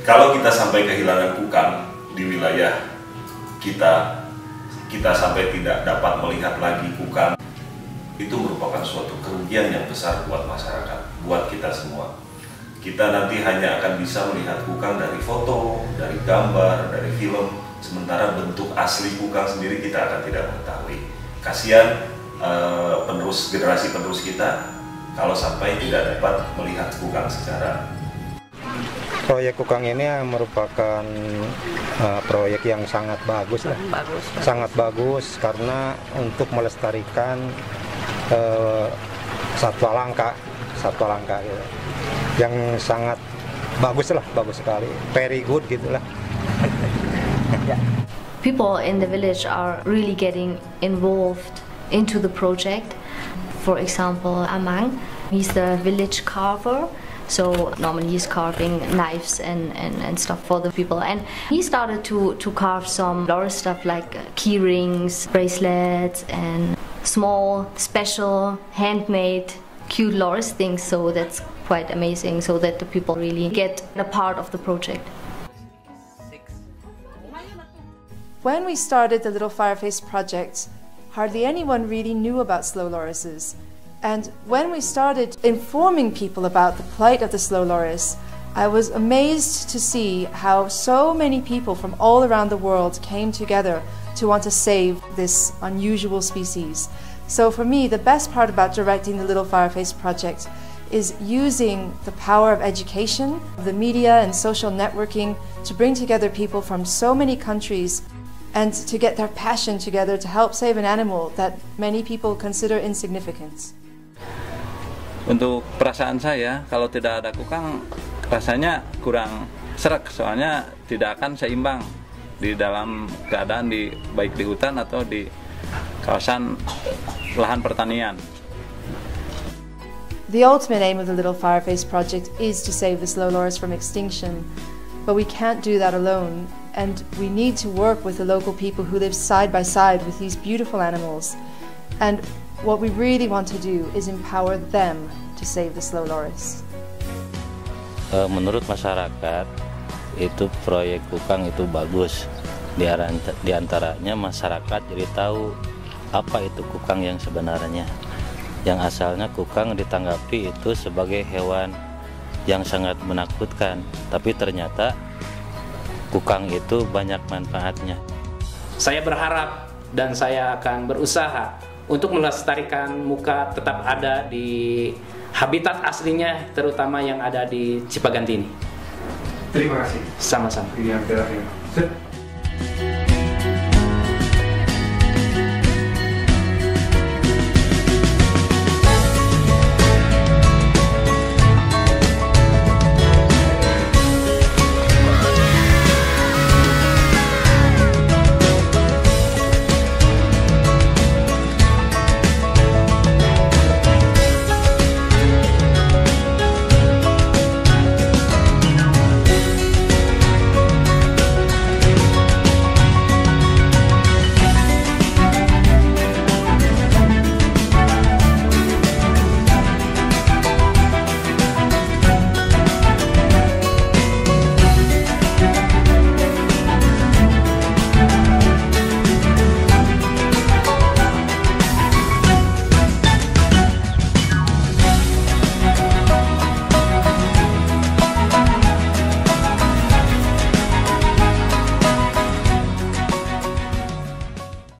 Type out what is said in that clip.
Kalau kita sampai kehilangan kukang di wilayah kita sampai tidak dapat melihat lagi kukang, itu merupakan suatu kerugian yang besar buat masyarakat, buat kita semua. Kita nanti hanya akan bisa melihat kukang dari foto, dari gambar, dari film, sementara bentuk asli kukang sendiri kita akan tidak mengetahui. Kasihan generasi penerus kita kalau sampai tidak dapat melihat kukang secara. Proyek kukang ini merupakan proyek yang sangat bagus lah. Sangat bagus karena untuk melestarikan satwa langka gitu. Yang sangat bagus lah, bagus sekali, very good gitulah. People in the village are really getting involved into the project. For example, Amang, he's the village carver. So normally he's carving knives and stuff for the people, and he started to carve some Loris stuff like key rings, bracelets, and small special handmade cute Loris things. So that's quite amazing, so that the people really get a part of the project. When we started the Little Fireface project, hardly anyone really knew about slow lorises. And when we started informing people about the plight of the slow loris, I was amazed to see how so many people from all around the world came together to want to save this unusual species. So for me, the best part about directing the Little Fireface project is using the power of education, the media and social networking to bring together people from so many countries and to get their passion together to help save an animal that many people consider insignificant. Untuk perasaan saya, kalau tidak ada kukang, rasanya kurang serak, soalnya tidak akan seimbang di dalam keadaan baik di hutan atau di kawasan lahan pertanian. The ultimate aim of the Little Fireface project is to save the slow loris from extinction, but we can't do that alone, and we need to work with the local people who live side by side with these beautiful animals. And what we really want to do is empower them to save the slow loris. Menurut masyarakat, itu proyek kukang itu bagus. Di antaranya masyarakat jadi tahu apa itu kukang yang sebenarnya. Yang asalnya kukang ditanggapi itu sebagai hewan yang sangat menakutkan, tapi ternyata kukang itu banyak manfaatnya. Saya berharap dan saya akan berusaha untuk melestarikan muka tetap ada di habitat aslinya, terutama yang ada di Cipaganti ini. Terima kasih. Sama-sama. Ini yang terakhir.